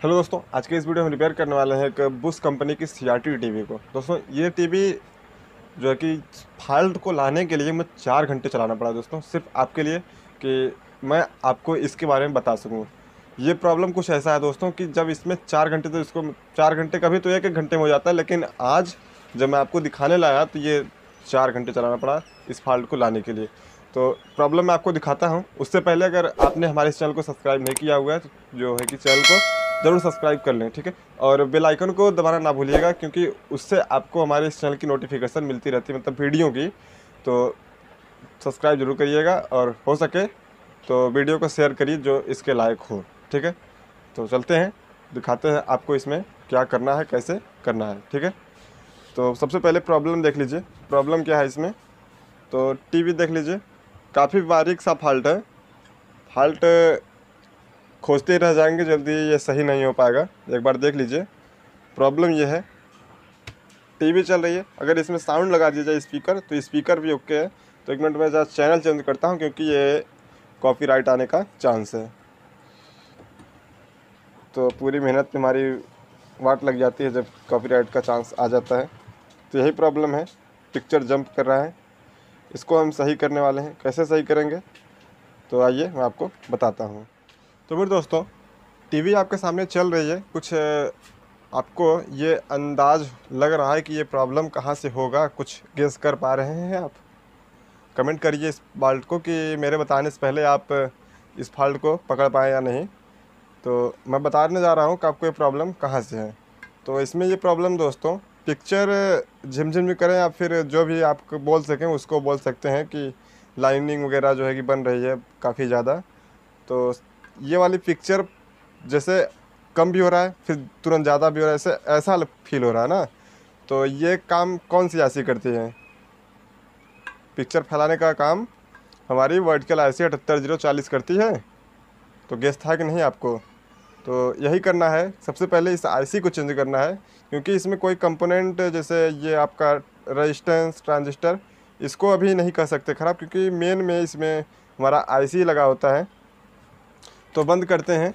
Hello दोस्तों, आज के इस वीडियो में रिपेयर करने वाले हैं एक बुश कंपनी की सीआरटी टीवी को। दोस्तों ये टीवी जो है कि फाल्ट को लाने के लिए मैं 4 घंटे चलाना पड़ा दोस्तों, सिर्फ आपके लिए कि मैं आपको इसके बारे में बता सकूं। ये प्रॉब्लम कुछ ऐसा है दोस्तों कि जब इसमें 4 घंटे, तो इसको 4 घंटे कभी तो एक एक घंटे में हो जाता है, लेकिन आज जब मैं आपको दिखाने लाया तो ये 4 घंटे चलाना पड़ा इस फॉल्ट को लाने के लिए। तो प्रॉब्लम मैं आपको दिखाता हूँ। उससे पहले अगर आपने हमारे इस चैनल को सब्सक्राइब नहीं किया हुआ है तो जो है कि चैनल को ज़रूर सब्सक्राइब कर लें, ठीक है। और बेल आइकन को दबाना ना भूलिएगा, क्योंकि उससे आपको हमारे इस चैनल की नोटिफिकेशन मिलती रहती है, मतलब वीडियो की। तो सब्सक्राइब जरूर करिएगा और हो सके तो वीडियो को शेयर करिए जो इसके लायक हो, ठीक है। तो चलते हैं, दिखाते हैं आपको इसमें क्या करना है, कैसे करना है, ठीक है। तो सबसे पहले प्रॉब्लम देख लीजिए, प्रॉब्लम क्या है इसमें। तो टीवी देख लीजिए, काफ़ी बारीक सा फॉल्ट है। फॉल्ट खोजते ही रह जाएंगे, जल्दी ये सही नहीं हो पाएगा। एक बार देख लीजिए, प्रॉब्लम ये है, टीवी चल रही है, अगर इसमें साउंड लगा दिया जाए स्पीकर तो स्पीकर भी ओके है। तो 1 मिनट में जरा चैनल चेंज करता हूँ, क्योंकि ये कॉपीराइट आने का चांस है। तो पूरी मेहनत पे हमारी वाट लग जाती है जब कॉपीराइट का चांस आ जाता है। तो यही प्रॉब्लम है, पिक्चर जंप कर रहा है। इसको हम सही करने वाले हैं, कैसे सही करेंगे तो आइए मैं आपको बताता हूँ। तो मेरे दोस्तों, टीवी आपके सामने चल रही है, कुछ आपको ये अंदाज लग रहा है कि ये प्रॉब्लम कहाँ से होगा, कुछ गेस कर पा रहे हैं आप? कमेंट करिए इस फॉल्ट को कि मेरे बताने से पहले आप इस फॉल्ट को पकड़ पाए या नहीं। तो मैं बताने जा रहा हूँ कि आपको ये प्रॉब्लम कहाँ से है। तो इसमें ये प्रॉब्लम दोस्तों, पिक्चर झिमझिम भी करें या फिर जो भी आप बोल सकें उसको बोल सकते हैं कि लाइनिंग वगैरह जो है कि बन रही है काफ़ी ज़्यादा। तो ये वाली पिक्चर जैसे कम भी हो रहा है, फिर तुरंत ज़्यादा भी हो रहा है, ऐसे ऐसा फील हो रहा है ना। तो ये काम कौन सी ऐसी करती है? पिक्चर फैलाने का काम हमारी वर्टिकल आईसी 78040 करती है। तो गेस था कि नहीं आपको? तो यही करना है, सबसे पहले इस आईसी को चेंज करना है, क्योंकि इसमें कोई कंपोनेंट जैसे ये आपका रेजिस्टेंस ट्रांजिस्टर, इसको अभी नहीं कर सकते ख़राब, क्योंकि मेन में इसमें हमारा आईसी लगा होता है। तो बंद करते हैं।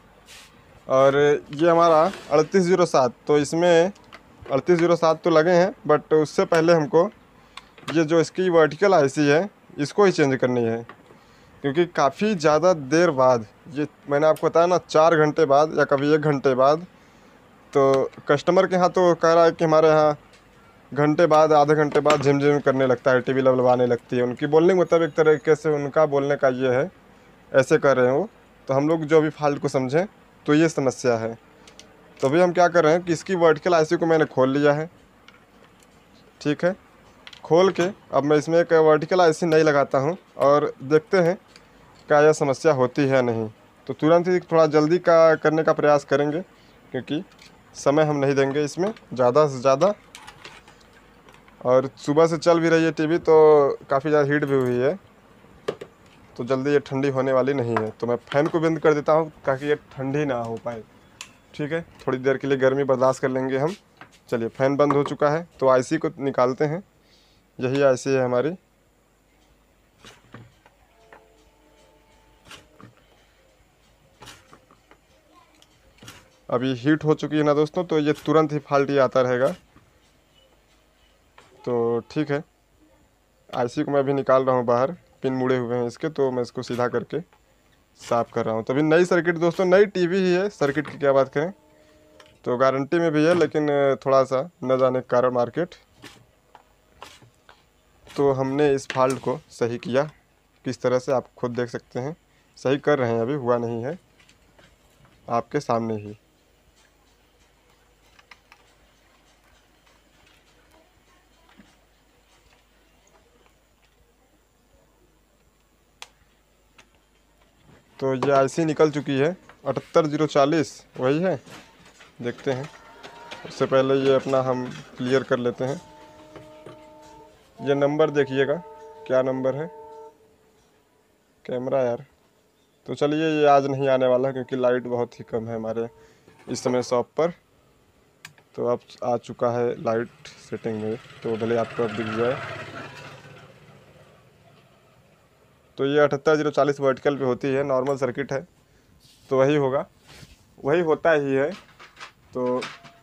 और ये हमारा 3807, तो इसमें 3807 तो लगे हैं, बट उससे पहले हमको ये जो इसकी वर्टिकल आईसी है इसको ही चेंज करनी है, क्योंकि काफ़ी ज़्यादा देर बाद, ये मैंने आपको बताया ना, 4 घंटे बाद या कभी 1 घंटे बाद। तो कस्टमर के यहाँ तो कह रहा है कि हमारे यहाँ घंटे बाद, आधे घंटे बाद झिमझिम करने लगता है, टीवी लबलबाने लगती है। उनकी बोलने के मुताबिक, एक तरीके से उनका बोलने का ये है, ऐसे कर रहे हैं वो। तो हम लोग जो भी फाल्ट को समझें तो ये समस्या है। तो अभी हम क्या कर रहे हैं कि इसकी वर्टिकल आईसी को मैंने खोल लिया है, ठीक है। खोल के अब मैं इसमें एक वर्टिकल आईसी नहीं लगाता हूँ और देखते हैं क्या यह समस्या होती है या नहीं। तो तुरंत ही थोड़ा जल्दी का करने का प्रयास करेंगे, क्योंकि समय हम नहीं देंगे इसमें ज़्यादा से ज़्यादा। और सुबह से चल भी रही है टीवी, तो काफ़ी ज़्यादा हीट भी हुई है, तो जल्दी ये ठंडी होने वाली नहीं है। तो मैं फ़ैन को बंद कर देता हूँ ताकि ये ठंडी ना हो पाए, ठीक है। थोड़ी देर के लिए गर्मी बर्दाश्त कर लेंगे हम। चलिए, फ़ैन बंद हो चुका है, तो आईसी को निकालते हैं। यही आईसी है हमारी। अभी हीट हो चुकी है ना दोस्तों, तो ये तुरंत ही फाल्ट ही आता रहेगा। तो ठीक है, आईसी को मैं अभी निकाल रहा हूँ बाहर, पिन मुड़े हुए हैं इसके, तो मैं इसको सीधा करके साफ़ कर रहा हूँ। तो अभी नई सर्किट दोस्तों, नई टीवी ही है, सर्किट की क्या बात करें। तो गारंटी में भी है, लेकिन थोड़ा सा न जाने के कारण मार्केट। तो हमने इस फॉल्ट को सही किया, किस तरह से आप खुद देख सकते हैं। सही कर रहे हैं, अभी हुआ नहीं है, आपके सामने ही। तो ये आईसी निकल चुकी है, 78040 वही है। देखते हैं, उससे पहले ये अपना हम क्लियर कर लेते हैं। ये नंबर देखिएगा, क्या नंबर है कैमरा यार। तो चलिए, ये आज नहीं आने वाला है, क्योंकि लाइट बहुत ही कम है हमारे इस समय शॉप पर। तो अब आ चुका है लाइट सेटिंग में, तो भले आपको अब दिख जाए। तो ये 78040 वर्टिकल पे होती है, नॉर्मल सर्किट है, तो वही होगा। वही होता ही है। तो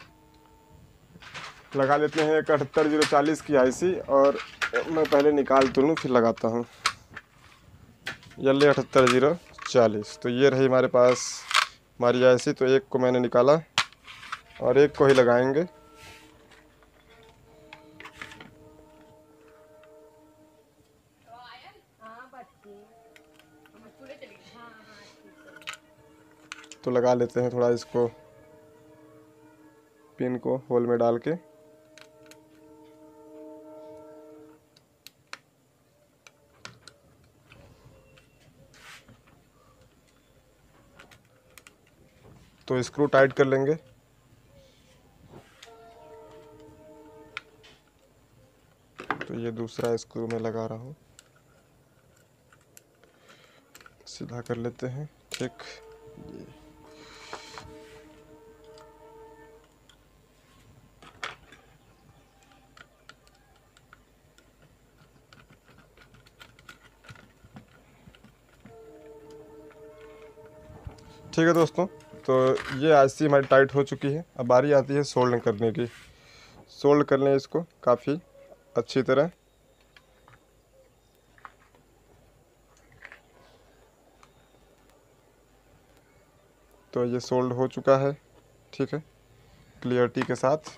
लगा लेते हैं 78040 की आईसी, और मैं पहले निकाल तो लूँ फिर लगाता हूँ। ये 78040, तो ये रही हमारे पास हमारी आईसी। तो एक को मैंने निकाला और एक को ही लगाएंगे। तो लगा लेते हैं थोड़ा इसको, पिन को होल में डाल के। तो स्क्रू टाइट कर लेंगे। तो ये दूसरा स्क्रू मैं लगा रहा हूँ, सीधा कर लेते हैं। ठीक, ये ठीक है दोस्तों। तो ये आईसी हमारी टाइट हो चुकी है। अब बारी आती है सोल्डरिंग करने की। सोल्ड कर लें इसको काफ़ी अच्छी तरह। तो ये सोल्ड हो चुका है, ठीक है, क्लियरिटी के साथ।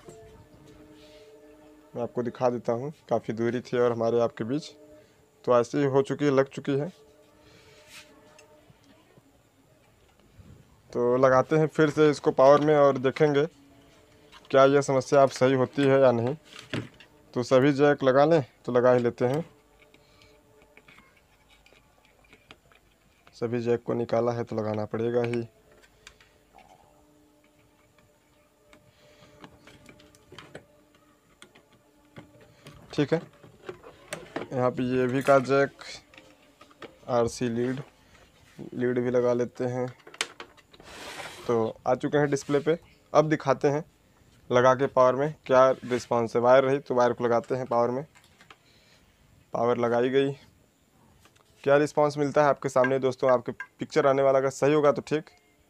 मैं आपको दिखा देता हूँ, काफ़ी दूरी थी और हमारे आपके बीच। तो ऐसी हो चुकी है, लग चुकी है। तो लगाते हैं फिर से इसको पावर में और देखेंगे क्या यह समस्या अब सही होती है या नहीं। तो सभी जैक लगा लें, तो लगा ही लेते हैं। सभी जैक को निकाला है तो लगाना पड़ेगा ही। ठीक है, यहाँ पे ये भी का जैक, आरसी लीड भी लगा लेते हैं। तो आ चुके हैं डिस्प्ले पे। अब दिखाते हैं लगा के पावर में क्या रिस्पांस है। वायर रही तो वायर को लगाते हैं पावर में। पावर लगाई गई, क्या रिस्पांस मिलता है आपके सामने दोस्तों। आपके पिक्चर आने वाला अगर सही होगा तो ठीक।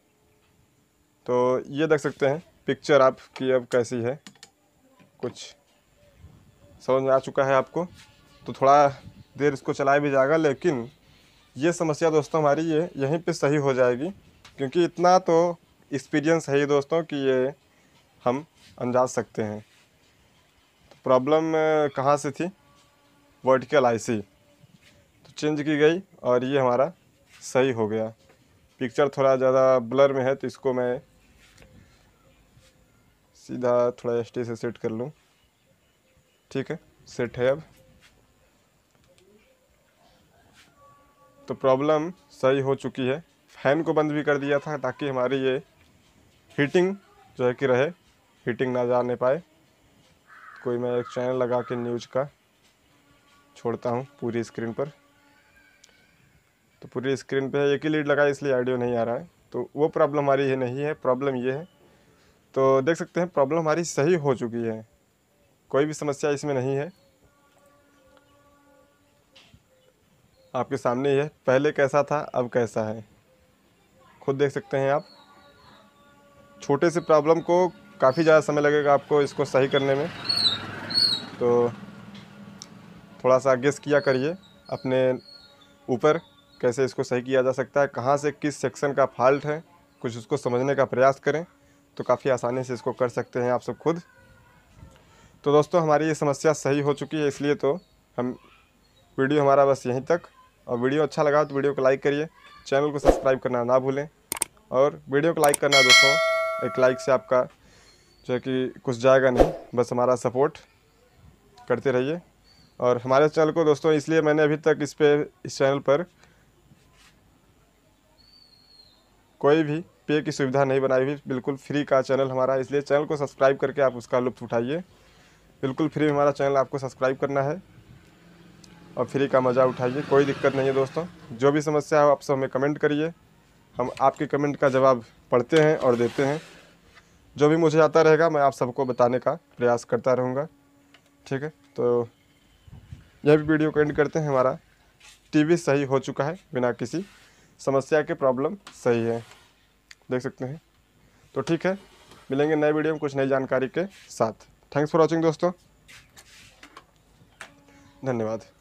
तो ये देख सकते हैं पिक्चर आपकी अब कैसी है, कुछ समझ में आ चुका है आपको। तो थोड़ा देर इसको चलाया भी जाएगा, लेकिन ये समस्या दोस्तों हमारी ये यहीं पे सही हो जाएगी, क्योंकि इतना तो एक्सपीरियंस है ही दोस्तों कि ये हम अंदाज सकते हैं। तो प्रॉब्लम कहाँ से थी, वर्टिकल आईसी तो चेंज की गई और ये हमारा सही हो गया। पिक्चर थोड़ा ज़्यादा ब्लर में है तो इसको मैं सीधा थोड़ा एचडी से सेट कर लूँ। ठीक है, सेट है अब। तो प्रॉब्लम सही हो चुकी है। फैन को बंद भी कर दिया था ताकि हमारी ये हीटिंग जो है कि रहे, हीटिंग ना जाने पाए। कोई मैं एक चैनल लगा के न्यूज़ का छोड़ता हूँ पूरी स्क्रीन पर। तो पूरी स्क्रीन पे एक ही लीड लगा इसलिए ऑडियो नहीं आ रहा है। तो वो प्रॉब्लम हमारी ये नहीं है, प्रॉब्लम ये है। तो देख सकते हैं प्रॉब्लम हमारी सही हो चुकी है, कोई भी समस्या इसमें नहीं है। आपके सामने ही है, पहले कैसा था अब कैसा है खुद देख सकते हैं आप। छोटे से प्रॉब्लम को काफ़ी ज़्यादा समय लगेगा आपको इसको सही करने में। तो थोड़ा सा गेस किया करिए अपने ऊपर कैसे इसको सही किया जा सकता है, कहाँ से किस सेक्शन का फॉल्ट है, कुछ उसको समझने का प्रयास करें तो काफ़ी आसानी से इसको कर सकते हैं आप सब खुद। तो दोस्तों हमारी ये समस्या सही हो चुकी है, इसलिए तो हम वीडियो हमारा बस यहीं तक। और वीडियो अच्छा लगा तो वीडियो को लाइक करिए, चैनल को सब्सक्राइब करना ना भूलें और वीडियो को लाइक करना दोस्तों। एक लाइक से आपका जो है कि कुछ जाएगा नहीं, बस हमारा सपोर्ट करते रहिए। और हमारे चैनल को दोस्तों इसलिए मैंने अभी तक इस चैनल पर कोई भी पे की सुविधा नहीं बनाई हुई, बिल्कुल फ्री का चैनल हमारा। इसलिए चैनल को सब्सक्राइब करके आप उसका लुत्फ़ उठाइए। बिल्कुल फ्री हमारा चैनल आपको सब्सक्राइब करना है और फ्री का मज़ा उठाइए, कोई दिक्कत नहीं है दोस्तों। जो भी समस्या हो आप सब हमें कमेंट करिए, हम आपके कमेंट का जवाब पढ़ते हैं और देते हैं। जो भी मुझे आता रहेगा मैं आप सबको बताने का प्रयास करता रहूँगा। ठीक है, तो यह भी वीडियो को एंड करते हैं। हमारा टीवी सही हो चुका है बिना किसी समस्या के, प्रॉब्लम सही है, देख सकते हैं। तो ठीक है, मिलेंगे नए वीडियो में कुछ नई जानकारी के साथ। थैंक्स फॉर वॉचिंग दोस्तों, धन्यवाद।